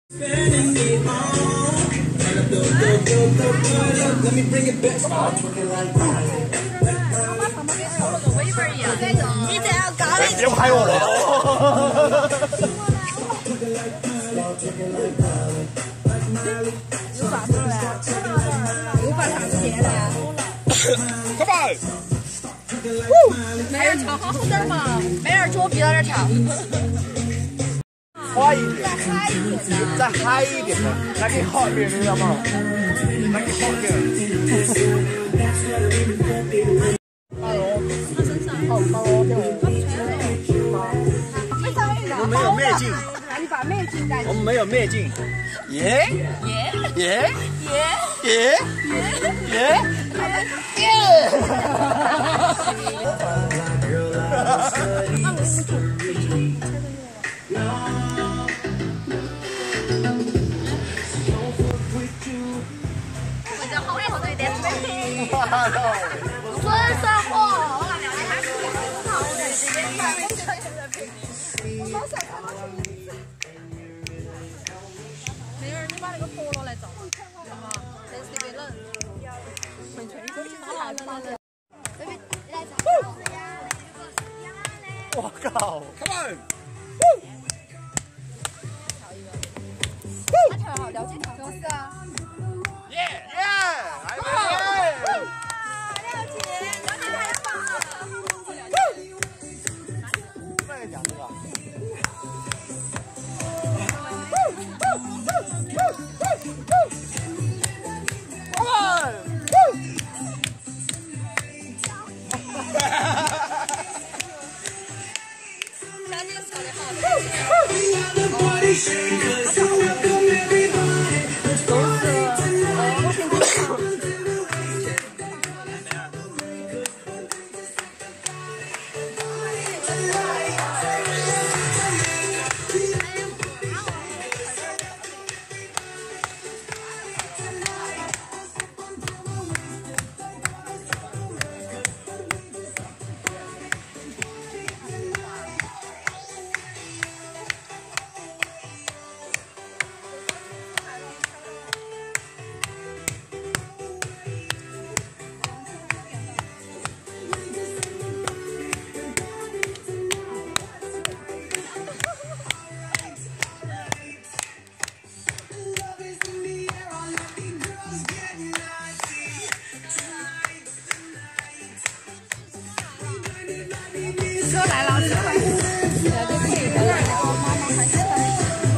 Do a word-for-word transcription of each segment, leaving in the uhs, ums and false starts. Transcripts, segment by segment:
你这样高的， 别拍我了。 有啥子了？又发啥子片了 ？Come on！ 没人跳好点嘛，没人脚闭到那儿跳。 快一点，再嗨一点的，再给好一点，知道吗？再给好一点。好，好，给我。我们没有灭镜。 那你把灭镜带。 我们没有灭镜。耶耶耶耶耶耶耶！ 为了好以后这一点水平，准生活。我聊的还是很好的，这边还没水平。我马上看到裙子。妹儿，你把那个陀螺来照，好吗？这是特别冷。纯粹的，他还穿的。 我靠 ！Come on！ 他跳好，了解跳，就是啊。 耶耶！来吧！ 了解，了解他要放了。 慢点讲这个。Come on！ 小姐说的好。哥来了，吃饭。这个可以的，我妈妈还喜欢。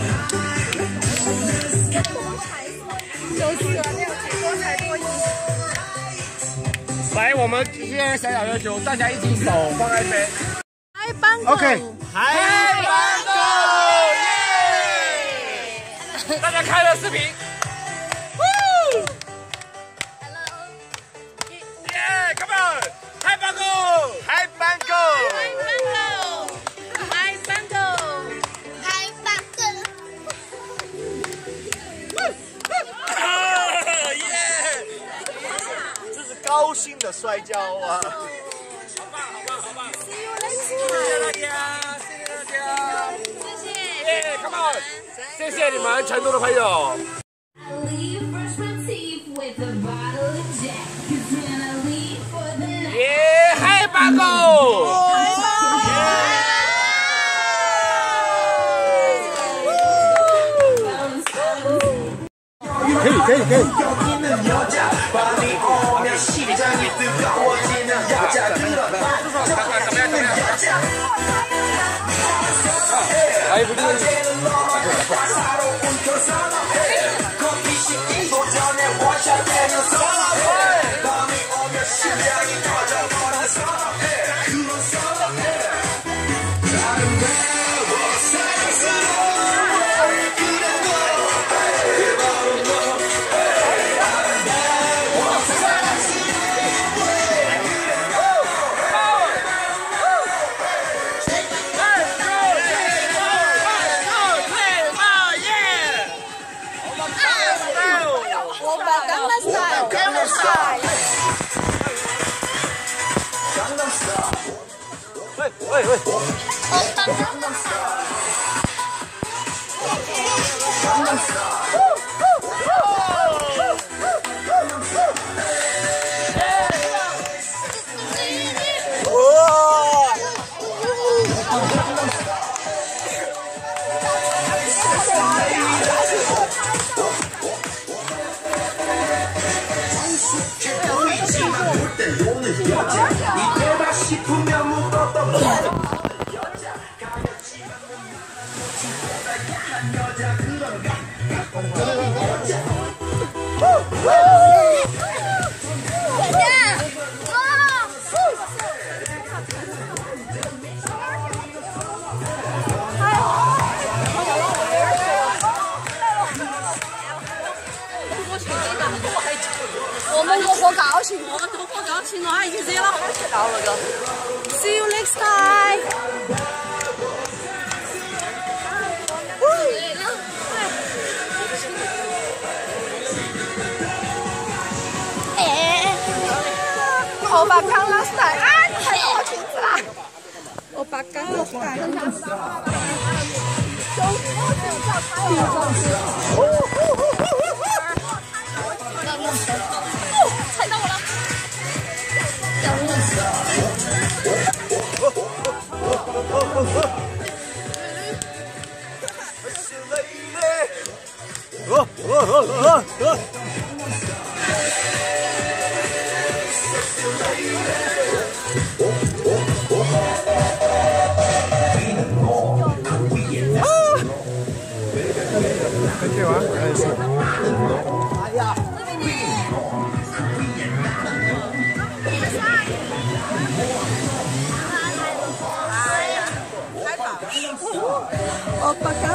就是了，没有太多太多意思。 来，我们今天小小要求，大家一起手放在这边。 嗨，班狗。 OK， 嗨，班狗，耶！大家开了视频。耶 ，Come on， 嗨，班狗，嗨，班狗。高兴的摔跤啊！好棒，好棒，好棒！谢谢大家，谢谢大家，谢谢，耶 ，Come on， 谢谢你们成都的朋友。耶，嗨，八狗！可以，可以，可以。哎，不对。喂喂喂！ 我们多多高兴，我们多多高兴了，已经热了。到那个 ，See you next time。哎，欧巴康拉斯泰，啊，太多裙子啦！欧巴康拉斯泰。踩到我了！ 哦哦哦哦！可以玩，还是？哎呀！ 欧巴康。